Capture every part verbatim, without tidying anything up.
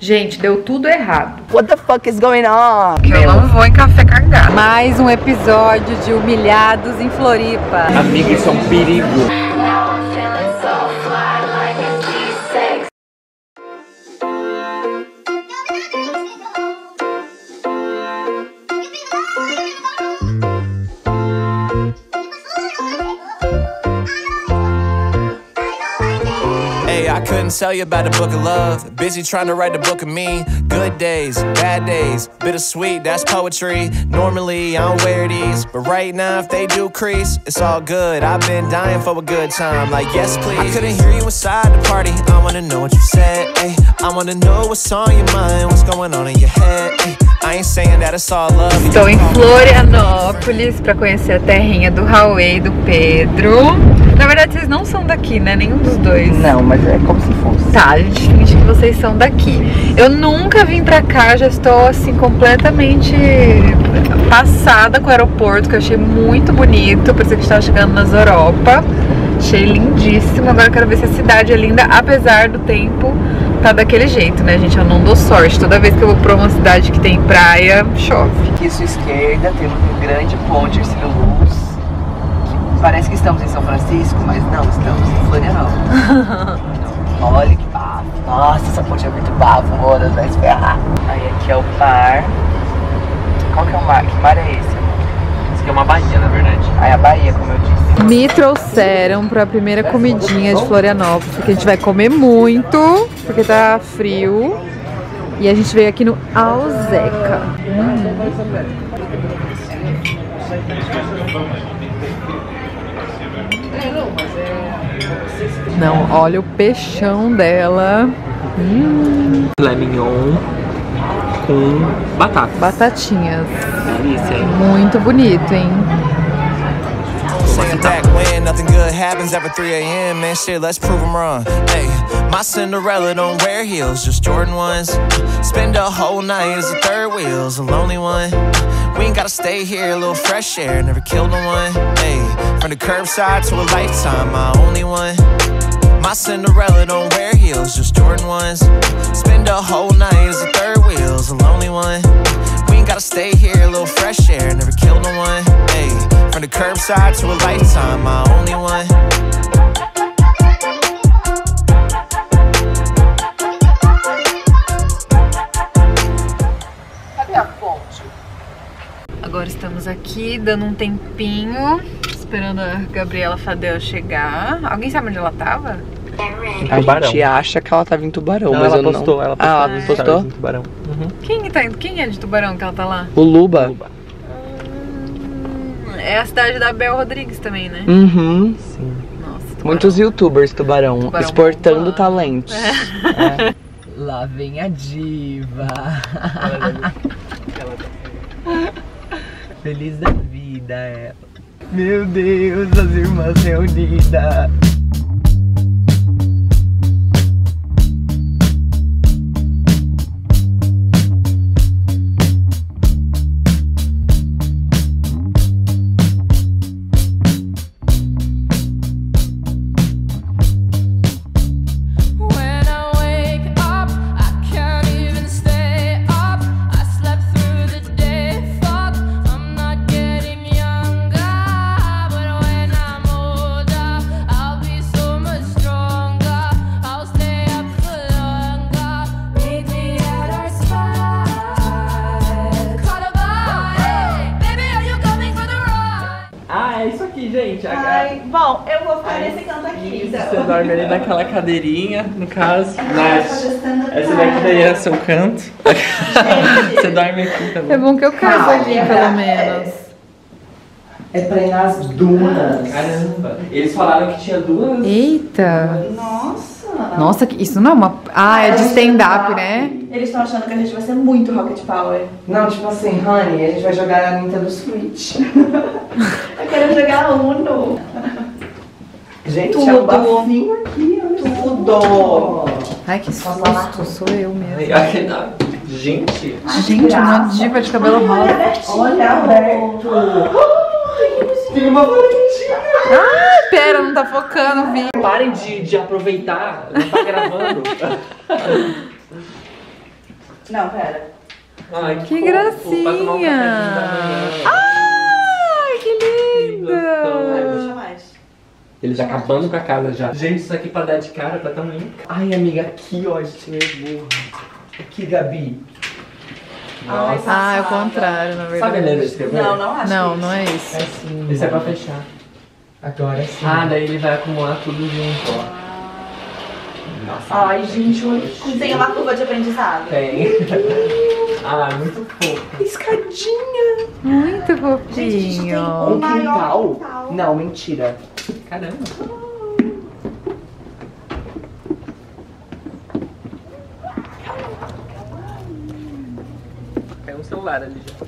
Gente, deu tudo errado. What the fuck is going on? Que eu não vou em café cargado. Mais um episódio de Humilhados em Floripa. Amiga, isso é um perigo. I couldn't tell you about the book of love. Busy trying to write the book of me. Good days, bad days, bittersweet, that's poetry. Normally I don't wear these, but right now if they do crease, it's all good. I've been dying for a good time, like yes please. I couldn't hear you inside the party. I wanna know what you said, ay. I wanna know what's on your mind, what's going on in your head, ay. I ain't saying that it's all love. Estou em Florianópolis para conhecer a terrinha do Raul e do Pedro. Na verdade vocês não são daqui, né? Nenhum dos dois. Não, mas é como se fosse. Tá, a gente finge que vocês são daqui. Eu nunca vim pra cá, já estou assim completamente passada com o aeroporto, que eu achei muito bonito. Parecia que estava chegando nas Europa. Achei lindíssimo. Agora eu quero ver se a cidade é linda, apesar do tempo tá daquele jeito, né, gente? Eu não dou sorte. Toda vez que eu vou pra uma cidade que tem praia, chove. Aqui à sua esquerda temos um grande ponte Ercílio Luz. Parece que estamos em São Francisco, mas não, estamos em Florianópolis. Olha que bafo. Nossa, essa ponte é muito bafo, moras, vai se ferrar. Aí aqui é o mar. Qual que é o mar? Que mar é esse? Isso aqui é uma baía, na verdade. Aí a Bahia, como eu disse. Me trouxeram pra primeira comidinha de Florianópolis, porque a gente vai comer muito, porque tá frio. E a gente veio aqui no Alzeca. Hum. Não, olha o peixão dela. Hum. Filé mignon com batata. Batatinhas. Delícia, hein? Muito bonito, hein? Saying back when nothing good happens after three A M Man, shit, let's prove them wrong. Hey, my Cinderella don't wear heels, just Jordan ones. Spend a whole night as a third wheel's a lonely one. We ain't gotta stay here, a little fresh air, never killed no one. Hey, from the curbside to a lifetime, my only one. My Cinderella don't wear heels, just Jordan ones. Spend a whole night as a third wheel's a lonely one. We ain't gotta stay here, a little fresh air, never killed no one. Hey, from the curbside to a lifetime, my only one. Cadê a ponte? Agora estamos aqui dando um tempinho, esperando a Gabriela Fadel chegar. Alguém sabe onde ela tava? A gente acha que ela tava em Tubarão, Não, mas ela eu postou, não. ela postou. Ah, ela Ela postou? em Tubarão. Uhum. Quem, tá, quem é de Tubarão que ela tá lá? O Luba? Luba. É a cidade da Bel Rodrigues também, né? Uhum. Sim. Nossa, Tubarão. Muitos youtubers Tubarão, Tubarão exportando bombando. talentos. É. É. Lá vem a diva. Feliz da vida ela. Meu Deus, as irmãs reunidas. Gente, Ai, bom, eu vou ficar nesse canto aqui. Isso, Então. você dorme ali naquela cadeirinha, no caso. Nath, testando essa daqui daí é seu canto. Você dorme aqui também. É bom que eu caso ali, pelo menos. É pra ir nas dunas. Caramba. Eles falaram que tinha duas. Eita! Nossa! Nossa, que- isso não é uma... Ah, é de stand-up, né? Eles estão achando que a gente vai ser muito Rocket Power. Não, tipo assim, honey, a gente vai jogar na Nintendo Switch. Eu quero jogar Uno. Gente, Tudo. é um bafinho aqui, olha Tudo. Ai, que susto, sou eu mesmo. Ai, não. Gente. Gente, uma diva de cabelo rosa. Olha, aberto. Tem uma valentinha. Ai, pera, não tá focando, vi. Parem de, de aproveitar, não tá gravando. Não, pera. Ai, Que fofo, gracinha. pra tomar um cafezinho da manhã. Ai, que lindo! Ai, puxa mais. Ele tá acabando com a casa já. Gente, isso aqui pra dar de cara tá tão lindo. Ai, amiga, aqui, ó, a gente é burra. Aqui, Gabi. Nossa. Ah, é o contrário, na Sabe verdade. a letra escrever? Não, não acho Não, que não é É isso. assim. Isso é pra fechar. Agora sim. Ah, daí ele vai acumular tudo junto, ó. Nossa. Ai, gente, olha que Tem uma curva de aprendizado. Tem. Ah, muito fofo. escadinha. Muito Gente, a gente tem fofinho. Um maior quintal? quintal. Não, mentira. Caramba. Caiu um celular ali já.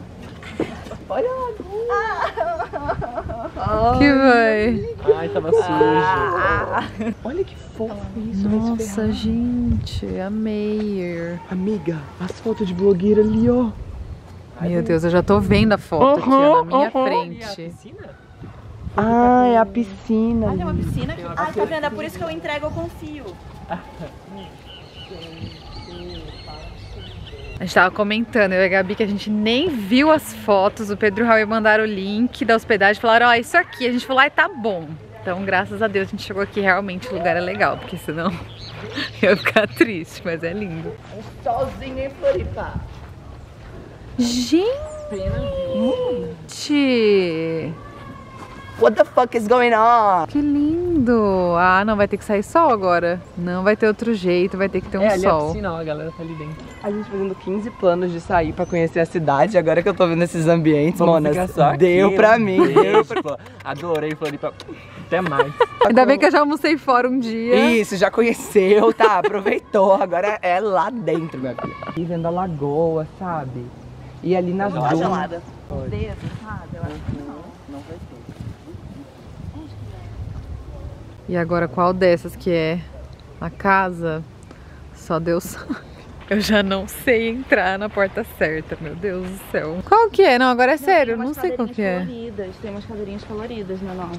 Que vai? Ai, tava sujo. Olha que fofo isso. Nossa, gente, amei. Amiga, as fotos de blogueira ali, ó. Meu Deus, eu já tô vendo a foto aqui, ó, na minha frente. Ah, é a piscina. Olha, uma piscina aqui. Ai, tá vendo? É por isso que eu entrego, eu confio. A gente tava comentando, eu e a Gabi, que a gente nem viu as fotos. O Pedro e o Raul mandaram o link da hospedagem e falaram, ó, isso aqui. A gente falou, ai, tá bom. Então, graças a Deus, a gente chegou aqui, realmente o lugar é legal, porque senão eu ia ficar triste, mas é lindo. Sozinho em Floripa. Gente! What the fuck is going on? Que lindo! Ah, não, vai ter que sair sol agora. Não vai ter outro jeito, vai ter que ter um É, ali é a sol. piscina, ó, a galera tá ali dentro. A gente fazendo quinze planos de sair pra conhecer a cidade. Agora que eu tô vendo esses ambientes, Vamos mano, ficar só aqui, deu pra mim. Deu pra... Adorei Floripa. Até mais. Ainda bem que eu já almocei fora um dia. Isso, já conheceu, tá? Aproveitou. Agora é lá dentro, minha filha. E vendo a lagoa, sabe? E ali nas dunas. Gelada. Dedo, sabe? Eu acho que não. Não vai ter. E agora qual dessas que é a casa? Só Deus sabe. Eu já não sei entrar na porta certa, meu Deus do céu. Qual que é? Não, agora é sério, eu não sei qual que é. Coloridas, tem umas cadeirinhas coloridas na nossa.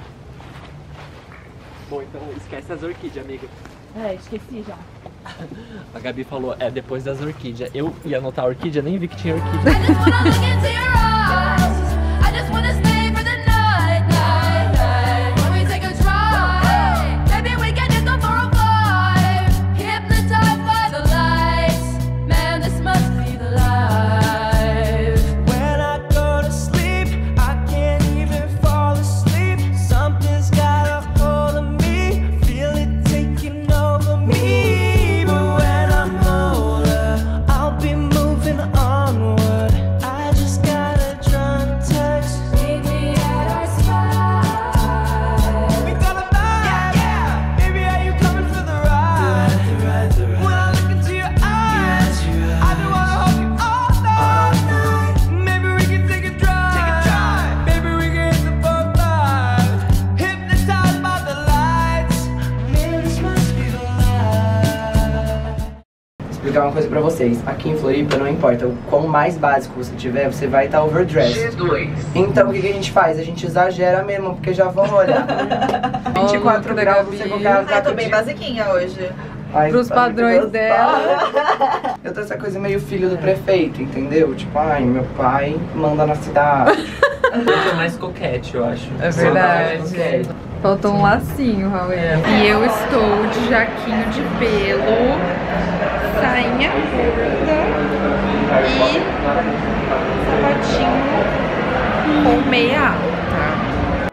Bom, então esquece as orquídeas, amiga. É, esqueci já. A Gabi falou, é depois das orquídeas. Eu ia anotar a orquídea, nem vi que tinha orquídea. I just wanna look into your eyes. I just wanna stay for the night, night, night. When we take a drive, maybe we can just go for a vibe. Hypnotized by the lights, man, this must be the life. When I go to sleep, I can't even fall asleep. Something's got a hold of me, feel it taking over me. But when I'm older, I'll be moving onward. I just gotta drunk text. Meet me at our spot. We gonna vibe, yeah. Baby, are you coming for the ride? When I look into your eyes, I do wanna hold you all night. Maybe we can take a drive. Maybe we can hit the boat live. Hypnotized by the lights. Man, this must be the life. Explicar uma coisa pra vocês. Aqui em Floripa, não importa o quão mais básico você tiver, você vai estar overdressed. Então o que, que a gente faz? A gente exagera mesmo, porque já vão olhar. vinte e quatro da graus, Gabi. você colocar Ah, eu tô bem basiquinha hoje. Ai, Pros tá muito padrões gostosa. dela. Eu tenho essa coisa meio filho do prefeito, entendeu? Tipo, ai, meu pai manda na cidade. Eu tô mais coquete, eu acho. É verdade. Faltou um lacinho, Raul. E eu estou de jaquinho de pelo, sainha curta e sapatinho com meia alta.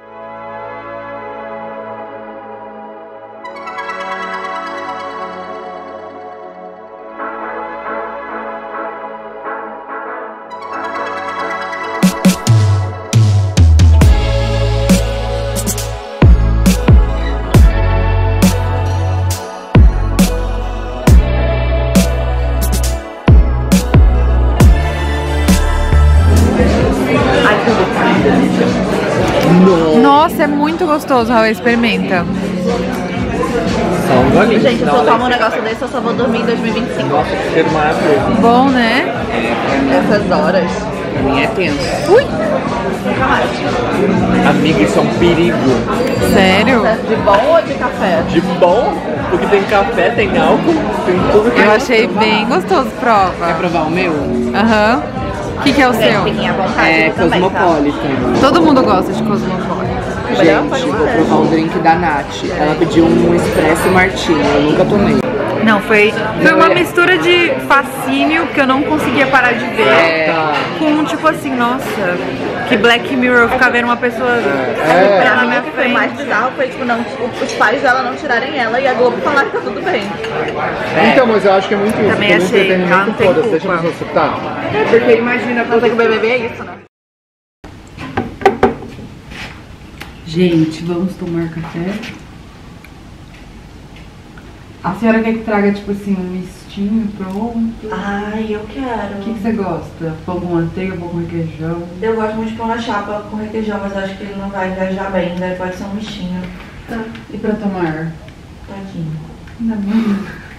Nossa, é muito gostoso, Raul, experimenta. Só um golinho. Gente, se Dá eu uma tomo um leve- negócio desse, eu só vou dormir em dois mil e vinte e cinco. Nossa, que cheiro maravilhoso. Bom, né? Essas horas. Pra mim é tenso. Ui! Amiga, isso é um perigo. Sério? De bom ou de café? De bom, porque tem café, tem álcool, tem tudo que Eu achei bem gostoso, prova. Quer provar o meu? Aham. O que, que é o seu? Fiquem à vontade É também, tá? Cosmopolitan. Todo mundo gosta de Cosmopolitan. Gente, vou provar um drink da Nath. Ela pediu um espresso martini, eu nunca tomei. Não, foi, foi uma mistura de fascínio que eu não conseguia parar de ver. É. Com tipo assim, nossa, que Black Mirror ficar vendo uma pessoa Pra é. na mim, minha o que foi mais frente. bizarro foi, tipo, não, os pais dela não tirarem ela e a Globo falar que tá tudo bem. Então, mas eu acho que é muito isso. Também Todo achei, ela não entretenimento, tem foda-se, deixa a culpa. pessoa citar. É porque imagina Não sei que o B B B é isso, né? Gente, vamos tomar café? A senhora quer que traga, tipo assim, um mistinho pronto? Ai, eu O quero. que, que você gosta? Pão com manteiga, pão com requeijão? Eu gosto muito de pão na chapa com requeijão, mas acho que ele não vai engajar bem, daí pode ser um mexinho. Tá. E pra tomar? Tadinho. Ainda bem.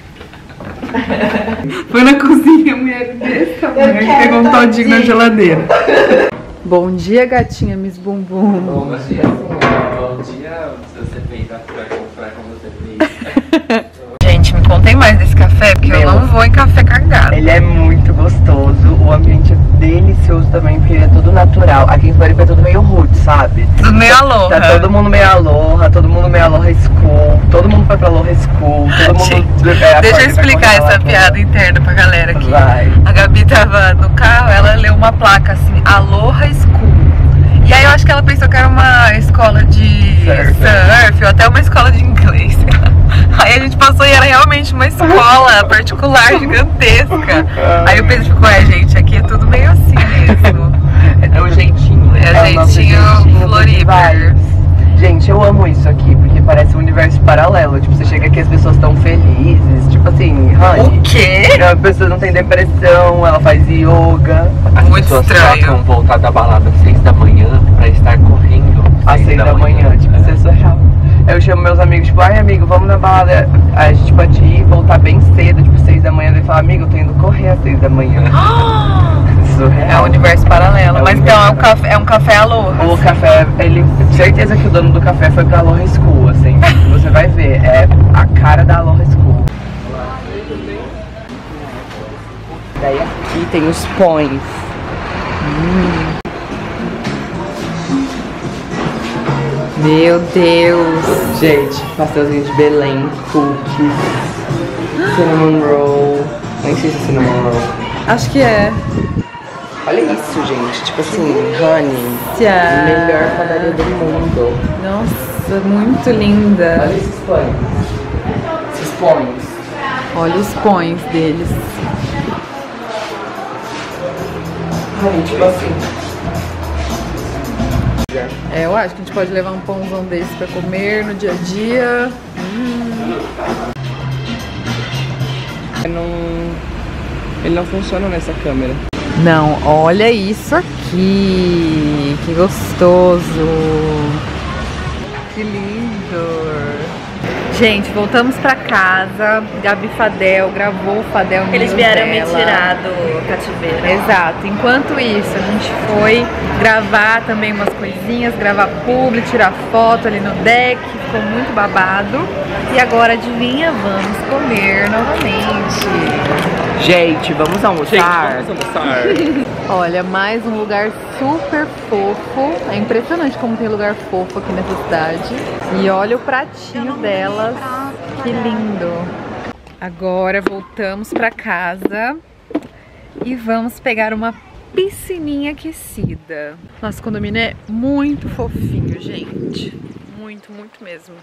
Foi na cozinha, mulher desse tamanho, que pegou um todinho na geladeira. Bom dia, gatinha Miss Bumbum. Bom dia, bom dia, se você fez a vai comprar como você fez. Gente, me contem mais desse café, porque eu Meu. não vou em café cargado. Ele é muito gostoso, o ambiente é delicioso também, porque ele é tudo natural. Aqui em Floripa é tudo meio rude, sabe? Tudo meio aloha. Tá todo mundo meio aloha, todo mundo meio aloha school, todo mundo foi pra aloha school, todo mundo... Gente, é, deixa eu acorda e vai explicar correr lá essa fora. piada interna pra galera aqui. Vai. A Gabi tava no carro, ela leu uma placa assim, Aloha School. E aí eu acho que ela pensou que era uma escola de Surf. surf ou até uma escola de inglês. Aí a gente passou e era realmente uma escola particular gigantesca. Aí eu pensei, tipo, ué, gente, aqui é tudo meio assim mesmo. É o jeitinho, né? É o o nosso jeitinho dos Floripa. vibes. Gente, eu amo isso aqui, porque parece um universo paralelo. Tipo, você chega aqui as pessoas estão felizes. Tipo assim, honey. O quê? A pessoa não tem depressão, ela faz yoga. As Muito pessoas estranho. trocam voltar da balada às seis da manhã pra estar correndo Às seis da manhã, tipo, isso é surreal. Eu chamo meus amigos, tipo, ai amigo, vamos na balada. A gente pode ir voltar bem cedo, tipo, seis da manhã. Ele fala, amigo, eu tô indo correr às seis da manhã. É Surreal. um universo paralelo. É um Mas então é um café, é um café Aloha. O café, ele, certeza que o dono do café foi pra Aloha School, assim. Você vai ver, é a cara da Aloha School. Daí aqui tem os pães. Meu Deus. Gente, pastelzinho de Belém, cookies, cinnamon roll. Nem sei se é cinnamon roll. Acho que é. Olha isso, gente. Tipo assim, honey. Tchau. Melhor padaria do mundo. Nossa, muito linda. Olha esses pães. Esses pães. Olha os pães deles. Honey, tipo assim. É, eu acho que a gente pode levar um pãozão desse pra comer no dia a dia. Não... Ele não funciona nessa câmera. Não, olha isso aqui. Que gostoso. Que lindo. Gente, voltamos pra casa. Gabi Fadel gravou o Fadel Eles News vieram me dela. tirar do cativeiro. Exato. Enquanto isso, a gente foi gravar também umas coisinhas, gravar publi, tirar foto ali no deck, ficou muito babado. E agora, adivinha, vamos comer novamente. Gente, vamos almoçar? Gente, vamos almoçar. Olha, mais um lugar super fofo. É impressionante como tem lugar fofo aqui nessa cidade. E olha o pratinho delas. Que lindo. Agora voltamos pra casa e vamos pegar uma piscininha aquecida. Nosso condomínio é muito fofinho, gente. Muito, muito mesmo.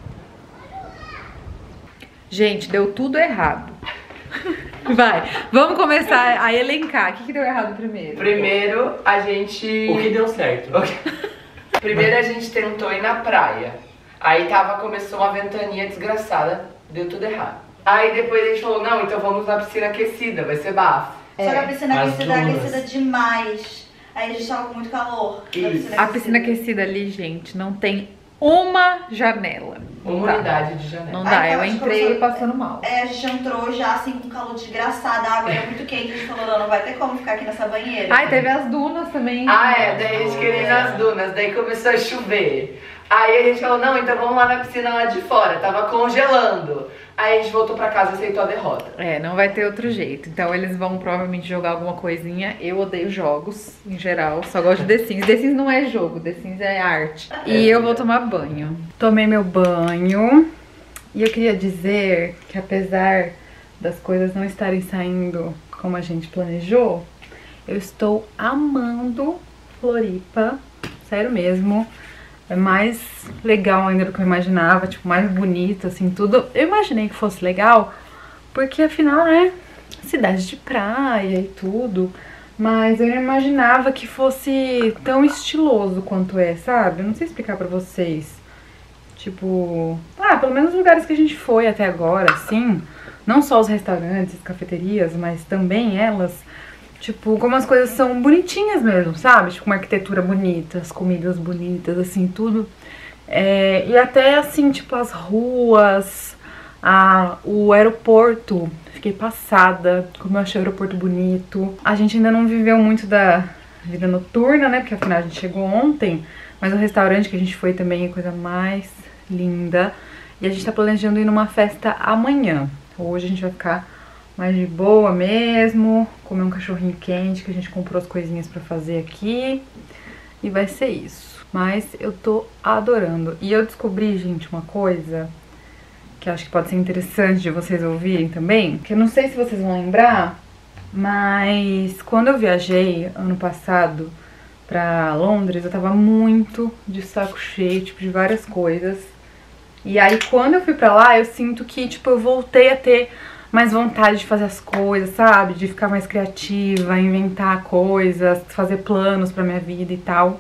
Gente, deu tudo errado. Vai, vamos começar a elencar. O que, que deu errado primeiro? Primeiro, a gente... O que deu certo? Primeiro a gente tentou ir na praia. Aí tava, começou uma ventania desgraçada, deu tudo errado. Aí depois a gente falou, não, então vamos na piscina aquecida, vai ser bafo. Só que a piscina As aquecida é duas. aquecida demais. Aí a gente tava com muito calor. na Isso. A piscina aquecida ali, gente, não tem uma janela. Uma Tá. unidade de janela. Não dá, Ai, eu então, entrei tipo, passando mal. É, a gente entrou já assim com calor desgraçado, a água era muito quente, a gente falou, não, não vai ter como ficar aqui nessa banheira. Ai, teve as dunas também. Ah, é, daí a gente queria ir nas dunas, daí começou a chover. Aí a gente falou, não, então vamos lá na piscina lá de fora, tava congelando. Aí a gente voltou pra casa e aceitou a derrota. É, não vai ter outro jeito. Então eles vão provavelmente jogar alguma coisinha. Eu odeio jogos, em geral. Só gosto de The Sims. The Sims não é jogo, The Sims é arte. E eu vou tomar banho. Tomei meu banho. E eu queria dizer que apesar das coisas não estarem saindo como a gente planejou, eu estou amando Floripa. Sério mesmo. É mais legal ainda do que eu imaginava, tipo, mais bonito, assim, tudo. Eu imaginei que fosse legal, porque afinal, né, cidade de praia e tudo. Mas eu não imaginava que fosse tão estiloso quanto é, sabe? Eu não sei explicar pra vocês. Tipo, ah, pelo menos os lugares que a gente foi até agora, assim, não só os restaurantes, cafeterias, mas também elas, tipo, como as coisas são bonitinhas mesmo, sabe? Tipo, uma arquitetura bonita, as comidas bonitas, assim, tudo. É, e até, assim, tipo, as ruas, a, o aeroporto. Fiquei passada, como eu achei o aeroporto bonito. A gente ainda não viveu muito da vida noturna, né? Porque afinal a gente chegou ontem. Mas o restaurante que a gente foi também é a coisa mais linda. E a gente tá planejando ir numa festa amanhã. Hoje a gente vai ficar mais de boa mesmo, comer um cachorrinho quente, que a gente comprou as coisinhas pra fazer aqui. E vai ser isso. Mas eu tô adorando. E eu descobri, gente, uma coisa que eu acho que pode ser interessante de vocês ouvirem também. Que eu não sei se vocês vão lembrar, mas quando eu viajei ano passado pra Londres, eu tava muito de saco cheio, tipo, de várias coisas. E aí quando eu fui pra lá, eu sinto que, tipo, eu voltei a ter mais vontade de fazer as coisas, sabe? De ficar mais criativa, inventar coisas, fazer planos pra minha vida e tal.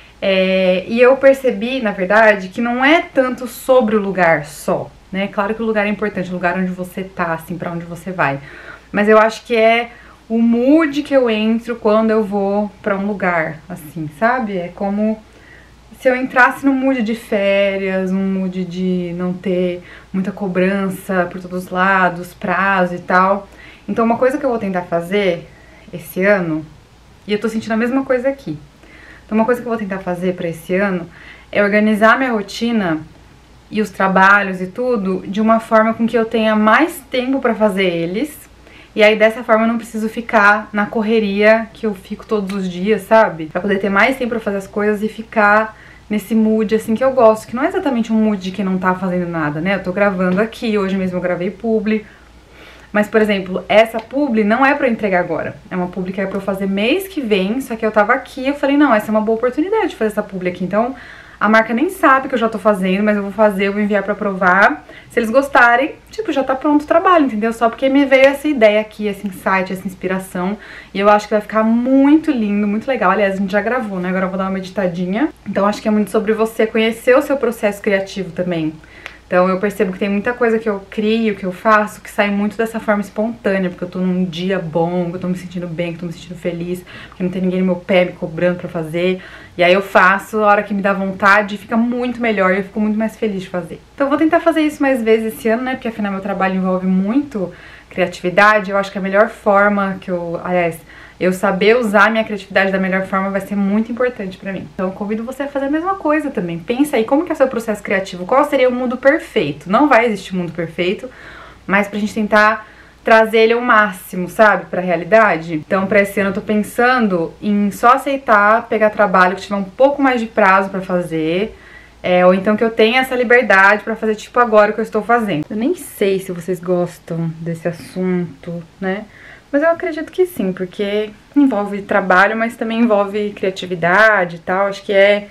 É, e eu percebi, na verdade, que não é tanto sobre o lugar só, né? Claro que o lugar é importante, o lugar onde você tá, assim, pra onde você vai. Mas eu acho que é o mood que eu entro quando eu vou pra um lugar, assim, sabe? É como se eu entrasse num mood de férias, num mood de não ter muita cobrança por todos os lados, prazo e tal. Então uma coisa que eu vou tentar fazer esse ano, e eu tô sentindo a mesma coisa aqui. Então uma coisa que eu vou tentar fazer pra esse ano é organizar minha rotina e os trabalhos e tudo de uma forma com que eu tenha mais tempo pra fazer eles. E aí dessa forma eu não preciso ficar na correria que eu fico todos os dias, sabe? Pra poder ter mais tempo pra fazer as coisas e ficar nesse mood assim que eu gosto, que não é exatamente um mood de quem não tá fazendo nada, né? Eu tô gravando aqui, hoje mesmo eu gravei publi. Mas, por exemplo, essa publi não é pra eu entregar agora. É uma publi que é pra eu fazer mês que vem, só que eu tava aqui e eu falei, não, essa é uma boa oportunidade de fazer essa publi aqui. Então, a marca nem sabe que eu já tô fazendo, mas eu vou fazer, eu vou enviar pra provar. Se eles gostarem, tipo, já tá pronto o trabalho, entendeu? Só porque me veio essa ideia aqui, esse insight, essa inspiração. E eu acho que vai ficar muito lindo, muito legal. Aliás, a gente já gravou, né? Agora eu vou dar uma meditadinha. Então, acho que é muito sobre você conhecer o seu processo criativo também. Então eu percebo que tem muita coisa que eu crio, que eu faço, que sai muito dessa forma espontânea, porque eu tô num dia bom, que eu tô me sentindo bem, que eu tô me sentindo feliz, porque não tem ninguém no meu pé me cobrando pra fazer. E aí eu faço a hora que me dá vontade, fica muito melhor e eu fico muito mais feliz de fazer. Então eu vou tentar fazer isso mais vezes esse ano, né, porque afinal meu trabalho envolve muito criatividade. Eu acho que a melhor forma que eu, aliás, eu saber usar a minha criatividade da melhor forma vai ser muito importante pra mim. Então eu convido você a fazer a mesma coisa também. Pensa aí, como que é o seu processo criativo? Qual seria o mundo perfeito? Não vai existir mundo perfeito, mas pra gente tentar trazer ele ao máximo, sabe? Pra realidade. Então pra esse ano eu tô pensando em só aceitar pegar trabalho que tiver um pouco mais de prazo pra fazer. É, ou então que eu tenha essa liberdade pra fazer tipo agora o que eu estou fazendo. Eu nem sei se vocês gostam desse assunto, né? Mas eu acredito que sim, porque envolve trabalho, mas também envolve criatividade e tal. Acho que é,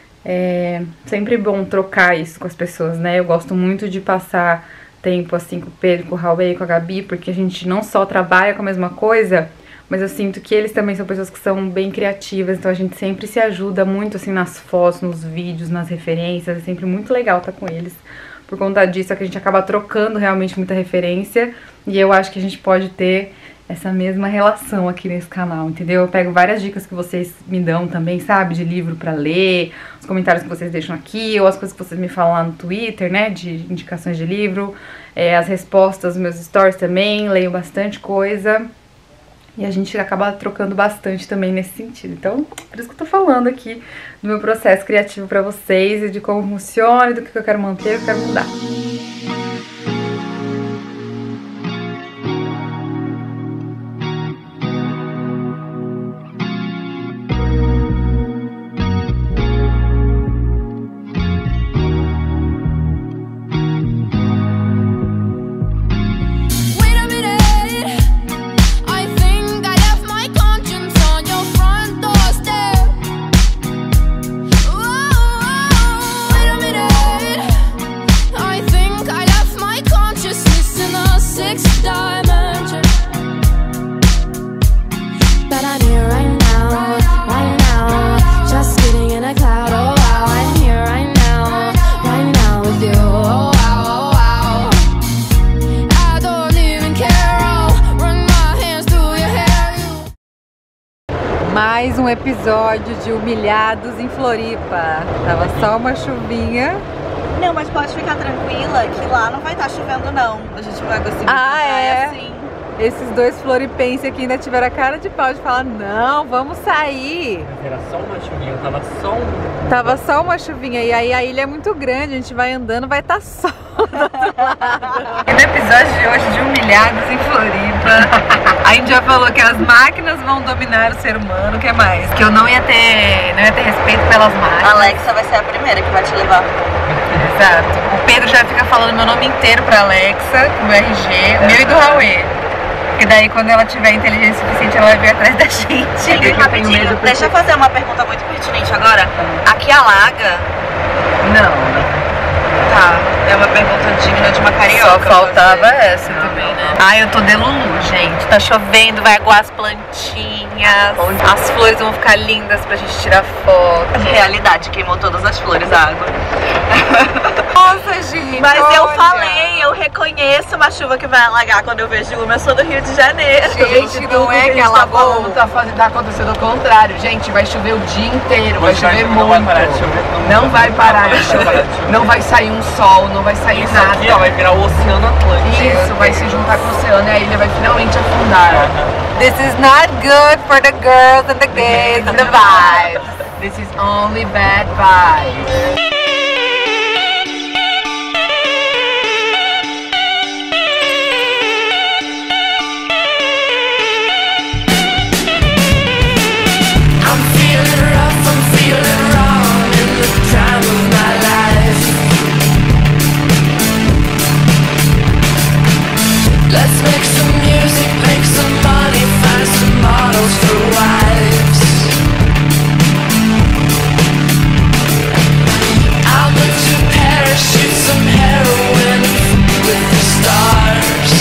é sempre bom trocar isso com as pessoas, né? Eu gosto muito de passar tempo assim com o Pedro, com o Raul e com a Gabi, porque a gente não só trabalha com a mesma coisa, mas eu sinto que eles também são pessoas que são bem criativas, então a gente sempre se ajuda muito assim nas fotos, nos vídeos, nas referências. É sempre muito legal estar com eles. Por conta disso, é que a gente acaba trocando realmente muita referência, e eu acho que a gente pode ter essa mesma relação aqui nesse canal, entendeu? Eu pego várias dicas que vocês me dão também, sabe? De livro pra ler, os comentários que vocês deixam aqui, ou as coisas que vocês me falam lá no Twitter, né? De indicações de livro, é, as respostas dos meus stories também, leio bastante coisa. E a gente acaba trocando bastante também nesse sentido. Então, por isso que eu tô falando aqui do meu processo criativo pra vocês e de como funciona, e do que eu quero manter e o que eu quero mudar. Mais um episódio de Humilhados em Floripa. Tava só uma chuvinha. Não, mas pode ficar tranquila que lá não vai estar chovendo não. A gente vai conseguir Ah, é? assim. Esses dois floripenses aqui ainda tiveram a cara de pau de falar, não, vamos sair. Era só uma chuvinha, tava só um... Tava só uma chuvinha e aí a ilha é muito grande, a gente vai andando, vai estar só do outro lado. E no episódio de hoje de Humilhados em Floripa, a gente já falou que as máquinas vão dominar o ser humano, o que mais? Que eu não ia ter, não ia ter respeito pelas máquinas. A Alexa vai ser a primeira que vai te levar. Exato. O Pedro já fica falando meu nome inteiro pra Alexa, o meu R G, o meu e do Rauê. Porque daí quando ela tiver inteligência suficiente, ela vai vir atrás da gente. Ele, rapidinho, deixa eu fazer uma pergunta muito pertinente agora. Aqui alaga? Não. Tá, é uma pergunta digna de uma carioca. Só faltava essa também, né? Ai, eu tô de Lulu, gente. Tá chovendo, vai aguar as plantinhas. As flores vão ficar lindas pra gente tirar foto. Realidade, queimou todas as flores, a água. Nossa, gente. Mas eu olha. falei, eu reconheço uma chuva que vai alagar quando eu vejo uma. Eu sou do Rio de Janeiro. Gente, não é que ela alagou. tá, fazendo, tá acontecendo o contrário. Gente, vai chover o dia inteiro, vai Hoje chover vai- muito. não vai parar de chover, Não, não vai vai parar parar de de chover. chover. Não vai sair um sol, não vai sair Isso nada. aqui, ó, vai virar o Oceano Atlântico. Isso, vai se juntar com o oceano e a ilha vai finalmente afundar. This is not good for the girls and the gays and the vibes. This is only bad vibes. I'm feeling rough, I'm feeling wrong in the time of my life. Let's make some music, make some money, find some models for wives. I'll move to Paris, shoot some heroin with the stars.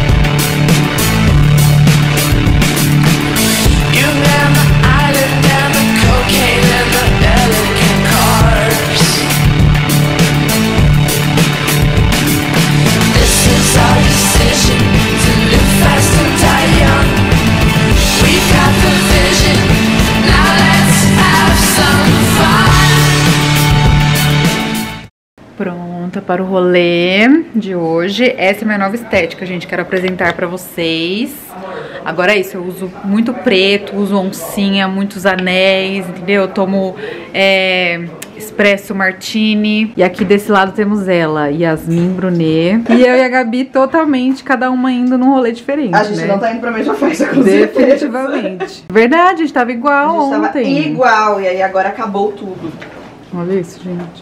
You man the island and the cocaine and the elegant cars. This is our decision to live fast and die young. We've got the vision, now let's have some fun. Pronta para o rolê de hoje. Essa é a minha nova estética, gente. Quero apresentar pra vocês. Agora é isso, eu uso muito preto, uso oncinha, muitos anéis, entendeu? Eu tomo é, espresso martini. E aqui desse lado temos ela, Yasmin Brunet. E eu e a Gabi totalmente, cada uma indo num rolê diferente, A gente né? não tá indo pra mesma festa, com certeza. Definitivamente. Verdade, a gente tava igual A gente tava ontem. igual, e aí agora acabou tudo. Olha isso, gente.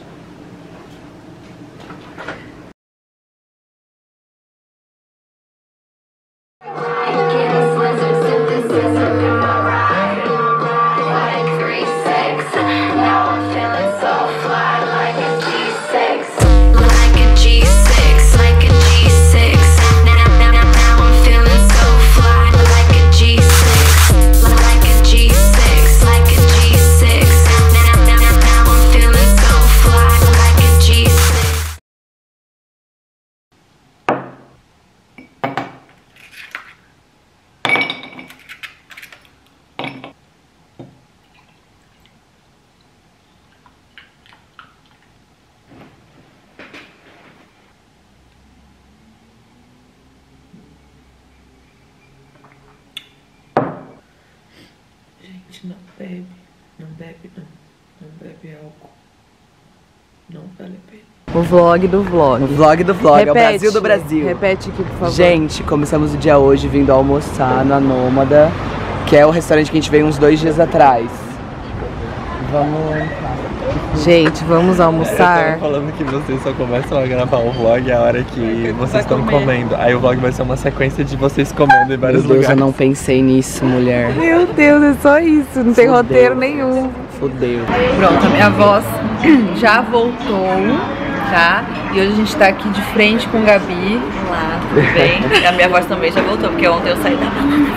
Fly. Gente, não bebe. Não bebe, não. Não bebe álcool. Não vale a pena. O vlog do vlog. O vlog do vlog, repete, é o Brasil do Brasil. Repete aqui, por favor. Gente, começamos o dia hoje vindo almoçar na Nômada, que é o restaurante que a gente veio uns dois dias atrás. Vamos... Gente, vamos almoçar. Eu tava falando que vocês só começam a gravar o vlog a hora que vocês estão comendo. Aí o vlog vai ser uma sequência de vocês comendo em vários Meu Deus, lugares. eu não pensei nisso, mulher. Meu Deus, é só isso. Não tem Fudeu. roteiro nenhum. Fudeu. Pronto, a minha voz já voltou, tá? E hoje a gente tá aqui de frente com o Gabi. Olá, tudo bem? A minha voz também já voltou, porque ontem eu saí da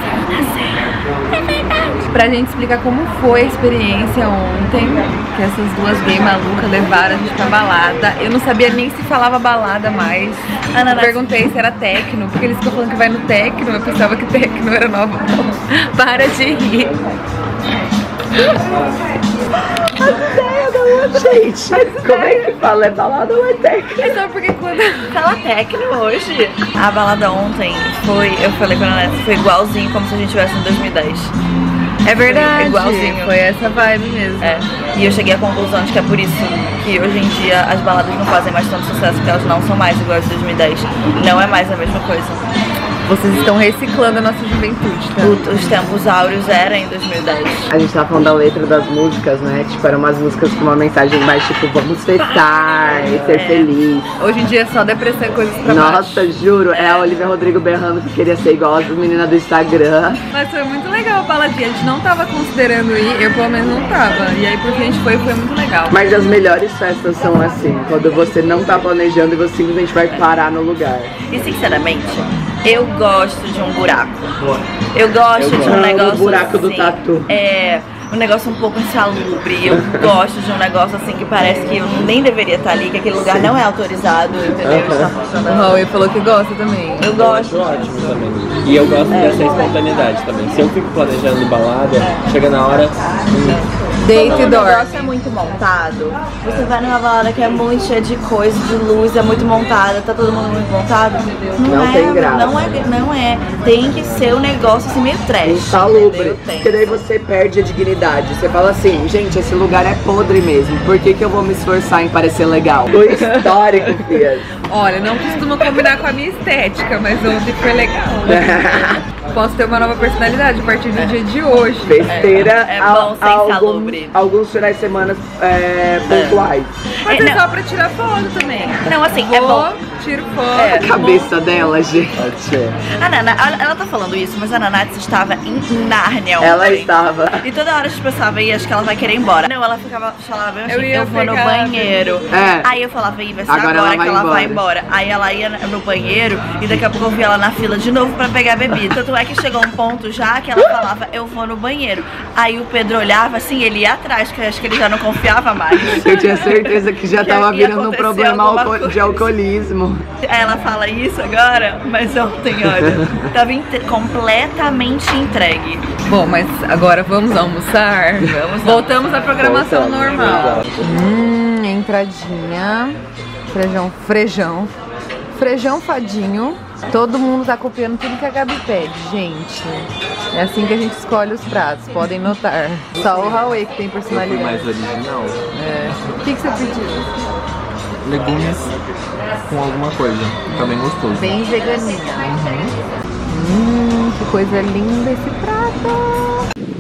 Pra gente explicar como foi a experiência ontem, que essas duas gays malucas levaram a gente pra balada. Eu não sabia nem se falava balada mais. Ana, eu perguntei se era techno, porque eles ficam falando que vai no techno. Eu pensava que techno era nova. Para de rir. Gente, como é que fala? É balada ou é técnica? É só porque quando... Fala técnico hoje. A balada ontem foi, eu falei com a Ana, foi igualzinho como se a gente estivesse em dois mil e dez. É verdade, Foi igualzinho. Foi essa vibe mesmo. É. E eu cheguei à conclusão de que é por isso que hoje em dia as baladas não fazem mais tanto sucesso, porque elas não são mais iguais a dois mil e dez. Não é mais a mesma coisa. Vocês estão reciclando a nossa juventude, tá? O- os tempos áureos eram em dois mil e dez. A gente tava falando da letra das músicas, né? Tipo, eram umas músicas com uma mensagem mais tipo, vamos festar e ser É. feliz. Hoje em dia é só depressão e coisas pra Nossa, baixo. juro, é a Olivia Rodrigo berrando que queria ser igual as meninas do Instagram. Mas foi muito legal a baladinha. A gente não tava considerando ir, eu pelo menos não tava. E aí porque a gente foi, foi muito legal. Mas as melhores festas são assim, quando você não tá planejando e você simplesmente vai parar no lugar. E sinceramente, eu gosto de um buraco. Eu gosto Eu de um amo o negócio buraco do assim, tatu. É, um negócio um pouco insalubre. Eu gosto de um negócio assim que parece que eu nem deveria estar ali, que aquele lugar não é autorizado, entendeu? Está O funcionando. Raul falou que gosta também. Eu gosto. Eu acho ótimo também. E eu gosto dessa espontaneidade também. Se eu fico planejando balada, chega na hora. hum, Deita Quando e o dorme. negócio é muito montado, você vai numa balada que é muito cheia de coisa, de luz, é muito montada, tá todo mundo muito montado. Não é, tem graça. Não é, não é. Tem que ser um negócio assim meio trash. Insalubre, entendeu? Tem. porque daí você perde a dignidade. Você fala assim, gente, esse lugar é podre mesmo. Por que que eu vou me esforçar em parecer legal? Tô histórico, filha. Olha, não costumo combinar com a minha estética, mas ontem foi legal. Né? Posso ter uma nova personalidade a partir do dia de hoje. Besteira, É al- bom ser algum- insalubre. alguns finais de semana é, pontuais. Mas É, é não. só pra tirar foto também. Não, assim, Vou, é bom. tiro foto. É. A cabeça dela, gente. Pode ser. A Nana, ela, ela tá falando isso, mas a Nanatsu estava em Nárnia ontem. Ela estava. E toda hora a gente pensava, "Ih, acho que ela vai querer ir embora." Não, ela ficava, falava, eu, Eu achei, ia eu vou no pegar- banheiro. É. Aí eu falava, "Ih, vai ser Agora agora, ela que vai ela vai embora." embora." Aí ela ia no banheiro e daqui a pouco eu via ela na fila de novo pra pegar a bebida. Tanto é que chegou um ponto já que ela falava, eu vou no banheiro. Aí o Pedro olhava assim, ele ia atrás, que eu acho que ele já não confiava mais. Eu tinha certeza que já Que tava ia virando um acontecer problema alguma alco- coisa. de alcoolismo. Aí ela fala isso agora, mas ontem, olha, tava entre- completamente entregue. Bom, mas agora vamos almoçar? Vamos Voltamos à programação Voltamos, normal. exato. Hum, entradinha. Frejão, frejão. Frejão fadinho. Todo mundo tá copiando tudo que a Gabi pede, gente. É assim que a gente escolhe os pratos, podem notar. Só o Huawei que tem Eu fui personalidade. mais original. É. O que, que você pediu? Legumes com alguma coisa. Também gostoso. Bem veganinha. Hum, que coisa linda esse prato.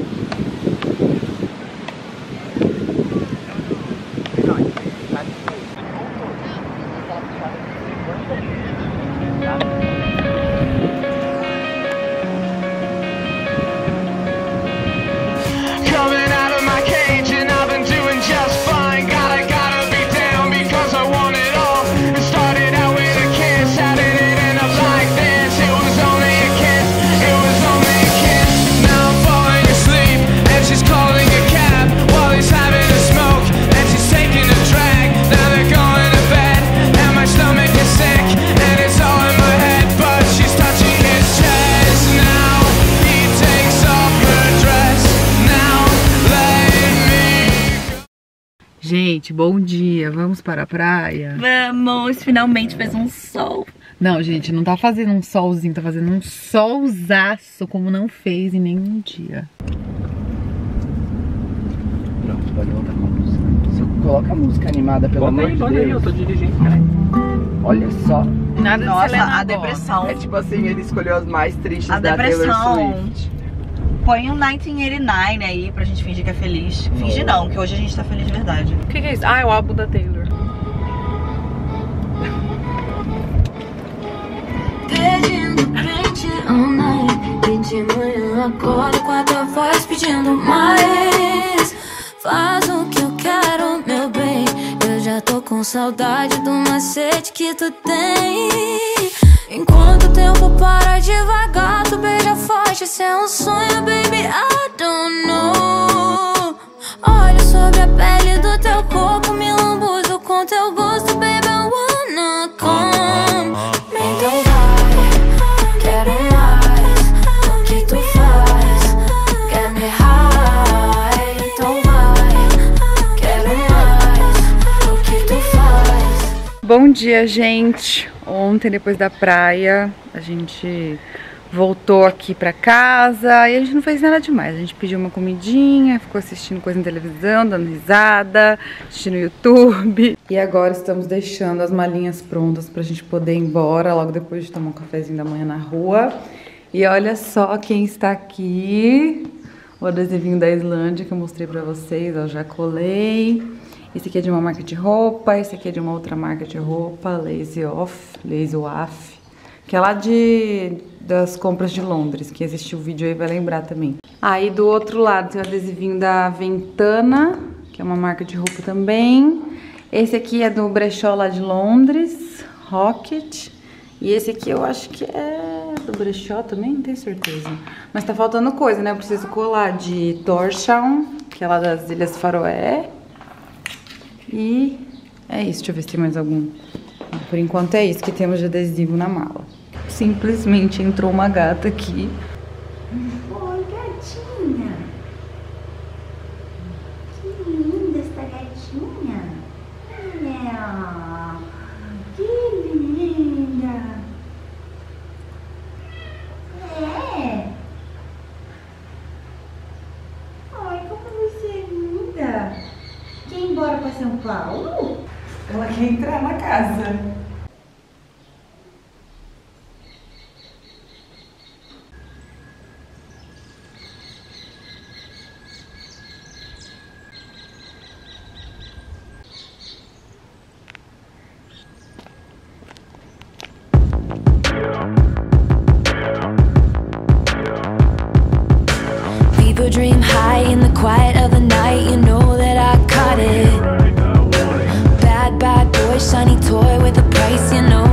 Coming out of my cage and I've been doing just fine. Gotta, gotta be down because I want it all. It started out with a kiss, how did it end up like this? It was only a kiss, it was only a kiss. Now I'm falling asleep and she's calling a cab while he's having a smoke and she's taking a drag. Now they're going to bed and my stomach is sick and it's all in my head, but she's touching his chest now. He takes off her dress now. Let me. Gente, bom dia. Vamos para a praia? Vamos, finalmente fez um sol. Não, gente, não tá fazendo um solzinho, tá fazendo um solzaço como não fez em nenhum dia. pode voltar com a música. Você coloca a música animada, pelo Bota amor aí, de bota aí, eu Deus. tô dirigindo, peraí. Olha só. Nada de Nossa, Selena a Gomez. depressão. É tipo assim, ele escolheu as mais tristes A da depressão. Taylor Swift. Põe um mil novecentos e oitenta e nove aí pra gente fingir que é feliz. Fingir não, que hoje a gente tá feliz de verdade. O que, que é isso? Ah, é o álbum da Taylor. Pedindo pente all night. E de manhã acordo com a tua voz pedindo mais. Faz o que eu quero, meu bem. Eu já tô com saudade do macete que tu tem. Enquanto o tempo para devagar, tu beija forte, isso é um sonho, baby, I don't know. Olho sobre a pele do teu corpo, me lambuzo com teu gosto, baby, I wanna come. Então vai, quero mais, o que tu faz, quer me high. Então vai, quero mais, o que tu faz. Bom dia, gente. Ontem, depois da praia, a gente voltou aqui pra casa e a gente não fez nada demais. A gente pediu uma comidinha, ficou assistindo coisa na televisão, dando risada, assistindo YouTube. E agora estamos deixando as malinhas prontas pra gente poder ir embora logo depois de tomar um cafezinho da manhã na rua. E olha só quem está aqui. O adesivinho da Islândia que eu mostrei pra vocês, eu já colei. Esse aqui é de uma marca de roupa, esse aqui é de uma outra marca de roupa, Lazy Off, Lazy Off, que é lá de, das compras de Londres. Quem assistiu o vídeo aí vai lembrar também. Aí do outro lado tem o adesivinho da Ventana, que é uma marca de roupa também. Esse aqui é do brechó lá de Londres, Rocket. E esse aqui eu acho que é do brechó também, não tenho certeza. Mas tá faltando coisa, né? Eu preciso colar de Tórshavn, que é lá das Ilhas Faroé. E é isso, deixa eu ver se tem mais algum. Por enquanto é isso que temos de adesivo na mala. Simplesmente entrou uma gata aqui. Oi, gatinha. Que linda essa gatinha. Olha, que linda. É. Ai, como você é linda. Quer ir embora para São Paulo? Ela quer entrar na casa. People dream high in the quiet of the night. You know that I caught it. Bad, bad boy, shiny toy with a price, you know